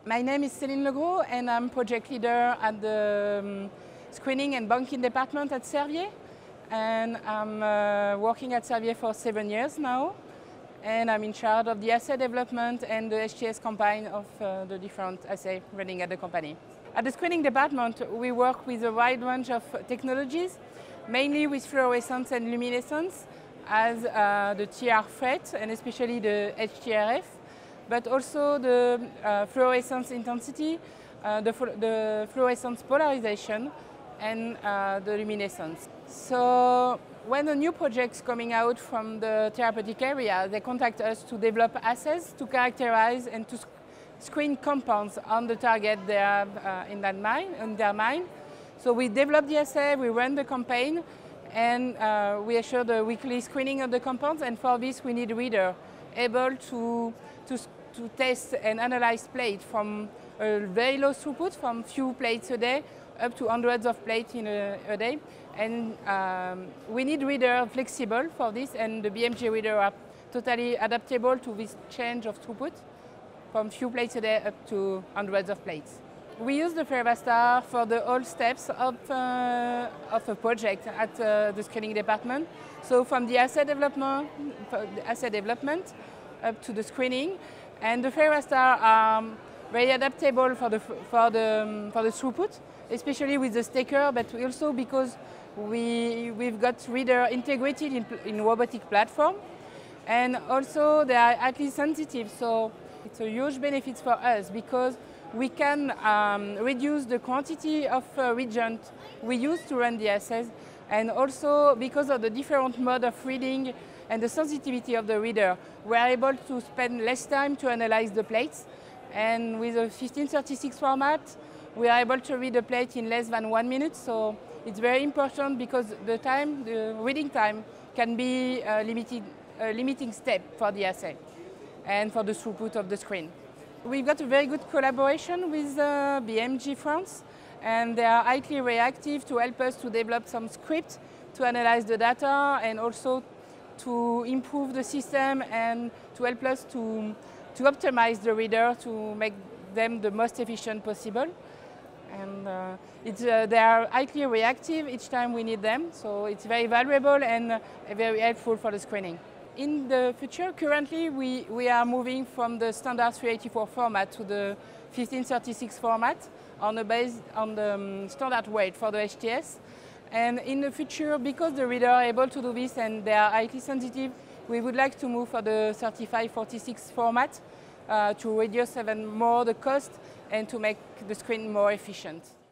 My name is Céline Legros and I'm project leader at the screening and banking department at Servier. And I'm working at Servier for 7 years now. And I'm in charge of the assay development and the HTS campaign of the different assays running at the company. At the screening department, we work with a wide range of technologies, mainly with fluorescence and luminescence, as the TR FRET and especially the HTRF, but also the fluorescence intensity, the fluorescence polarization, and the luminescence. So when a new project is coming out from the therapeutic area, they contact us to develop assays to characterize and to screen compounds on the target they have in their mind. So we develop the assay, we run the campaign, and we assure the weekly screening of the compounds. And for this, we need a reader able to test and analyze plates from a very low throughput, from few plates a day, up to hundreds of plates in a day. And we need reader flexible for this, and the BMG reader are totally adaptable to this change of throughput from few plates a day up to hundreds of plates. We use the Fervastar for the all steps of a project at the screening department. So from the assay development up to the screening, and the Fervastar are very adaptable for the throughput, especially with the stacker, but also because we've got reader integrated in robotic platform, and also they are highly sensitive. So it's a huge benefit for us because we can reduce the quantity of reagent we use to run the assays, and also because of the different mode of reading and the sensitivity of the reader, we are able to spend less time to analyze the plates. And with a 1536 format, we are able to read a plate in less than 1 minute. So it's very important because the reading time can be a limiting step for the assay and for the throughput of the screen. We've got a very good collaboration with BMG France, and they are highly reactive to help us to develop some script to analyze the data and also to improve the system and to help us to optimize the reader to make them the most efficient possible. And they are highly reactive each time we need them, so it's very valuable and very helpful for the screening. In the future, currently we are moving from the standard 384 format to the 1536 format on the standard weight for the HTS. And in the future, because the reader are able to do this and they are highly sensitive, we would like to move for the 3546 format to reduce even more the cost and to make the screen more efficient.